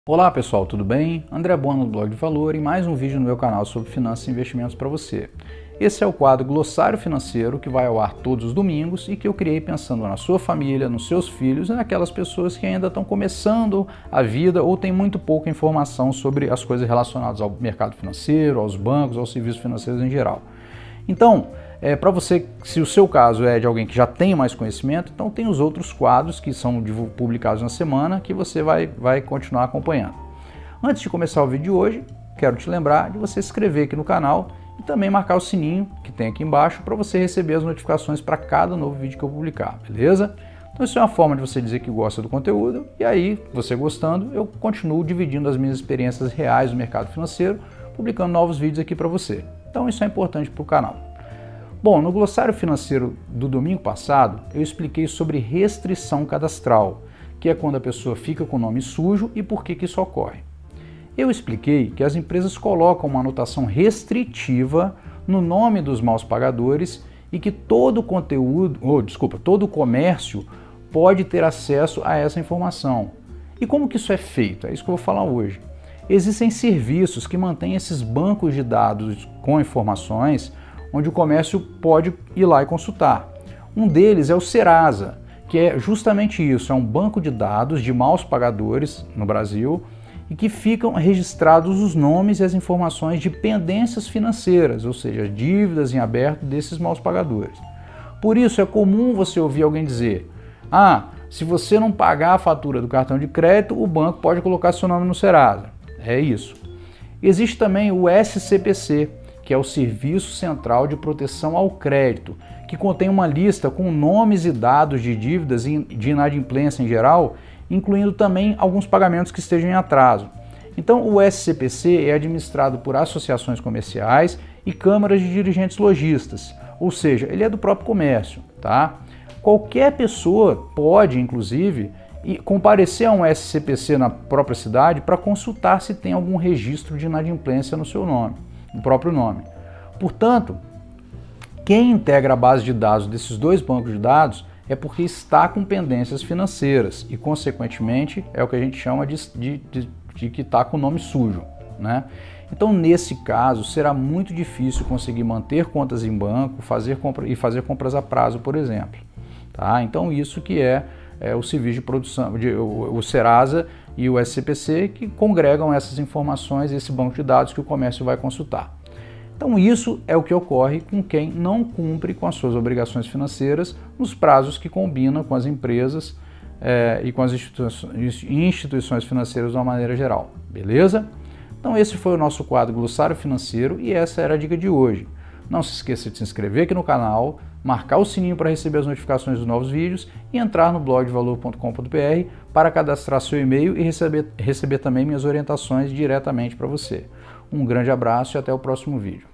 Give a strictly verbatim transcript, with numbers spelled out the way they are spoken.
Olá pessoal, tudo bem? André Bona do Blog de Valor e mais um vídeo no meu canal sobre finanças e investimentos para você. Esse é o quadro Glossário Financeiro que vai ao ar todos os domingos e que eu criei pensando na sua família, nos seus filhos e naquelas pessoas que ainda estão começando a vida ou têm muito pouca informação sobre as coisas relacionadas ao mercado financeiro, aos bancos, aos serviços financeiros em geral. Então, é, para você, se o seu caso é de alguém que já tem mais conhecimento, então tem os outros quadros que são publicados na semana que você vai, vai continuar acompanhando. Antes de começar o vídeo de hoje, quero te lembrar de você se inscrever aqui no canal e também marcar o sininho que tem aqui embaixo para você receber as notificações para cada novo vídeo que eu publicar, beleza? Então isso é uma forma de você dizer que gosta do conteúdo e aí, você gostando, eu continuo dividindo as minhas experiências reais no mercado financeiro, publicando novos vídeos aqui para você. Então isso é importante para o canal. Bom, no glossário financeiro do domingo passado, eu expliquei sobre restrição cadastral, que é quando a pessoa fica com o nome sujo e por que que isso ocorre. Eu expliquei que as empresas colocam uma anotação restritiva no nome dos maus pagadores e que todo o conteúdo, ou desculpa, todo o comércio pode ter acesso a essa informação. E como que isso é feito? É isso que eu vou falar hoje. Existem serviços que mantêm esses bancos de dados com informações onde o comércio pode ir lá e consultar. Um deles é o Serasa, que é justamente isso, é um banco de dados de maus pagadores no Brasil e que ficam registrados os nomes e as informações de pendências financeiras, ou seja, dívidas em aberto desses maus pagadores. Por isso é comum você ouvir alguém dizer: ah, se você não pagar a fatura do cartão de crédito, o banco pode colocar seu nome no Serasa. É isso. Existe também o S C P C, que é o Serviço Central de Proteção ao Crédito, que contém uma lista com nomes e dados de dívidas de inadimplência em geral, incluindo também alguns pagamentos que estejam em atraso. Então, o S C P C é administrado por associações comerciais e câmaras de dirigentes lojistas, ou seja, ele é do próprio comércio, tá? Qualquer pessoa pode, inclusive, comparecer a um S C P C na própria cidade para consultar se tem algum registro de inadimplência no seu nome, no próprio nome. Portanto, quem integra a base de dados desses dois bancos de dados é porque está com pendências financeiras e, consequentemente, é o que a gente chama de, de, de, de que está com o nome sujo, né? Então, nesse caso, será muito difícil conseguir manter contas em banco fazer compra, e fazer compras a prazo, por exemplo. Tá? Então, isso que é, é o serviço de produção, de, o, o Serasa e o S C P C, que congregam essas informações, esse banco de dados que o comércio vai consultar. Então isso é o que ocorre com quem não cumpre com as suas obrigações financeiras nos prazos que combinam com as empresas eh, e com as instituições, instituições financeiras de uma maneira geral, beleza? Então esse foi o nosso quadro Glossário Financeiro e essa era a dica de hoje. Não se esqueça de se inscrever aqui no canal, marcar o sininho para receber as notificações dos novos vídeos e entrar no blog de valor ponto com ponto br para cadastrar seu e-mail e receber, receber também minhas orientações diretamente para você. Um grande abraço e até o próximo vídeo.